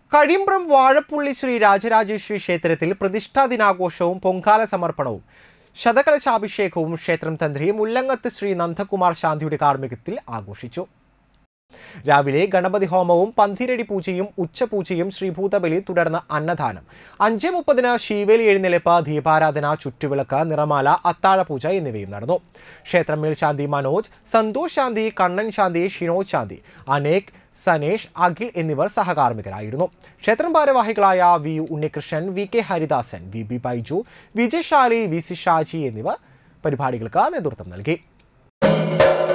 കഴിമ്പ്രം വാഴപ്പുള്ളി ശ്രീ രാജരാജേശ്വരി ക്ഷേത്രത്തിൽ പ്രതിഷ്ഠാ ദിനാഘോഷവും പൊങ്കാല സമർപ്പണവും ശതകലശാഭിഷേകവും ക്ഷേത്രം തന്ത്രി മുല്ലങ്ങത്ത് ശ്രീ നന്ദകുമാർ ശാന്തിയുടെ കാർമ്മികത്തിൽ ആഘോഷിച്ചു. രാവിലെ ഗണപതി ഹോമവും പന്തിരടി പൂജയും ഉച്ചപൂജയും ശ്രീഭൂതബലി തുടർന്ന് അന്നദാനം 5:30 ശീവേലി എഴുന്നള്ളിപ്പ് ദീപാരാധന ചുറ്റുവിളക്ക് നിറമാല അത്താഴപൂജ എന്നിവയും നടന്നു. ക്ഷേത്രം മേൽശാന്തി മനോജ്, സന്തോഷ് ശാന്തി, കണ്ണൻ ശാന്തി, ഷിനോജ് ശാന്തി, അനേക്, സനേഷ്, അഖിൽ എന്നിവർ സഹകാർമ്മികരായിരുന്നു. ക്ഷേത്രം ഭാരവാഹികളായ V Unnikrishnan, V K Haridasan, V B Baiju, Vijayashali, V C Shaji എന്നിവർ പരിപാടികൾക്ക് നേതൃത്വം നൽകി.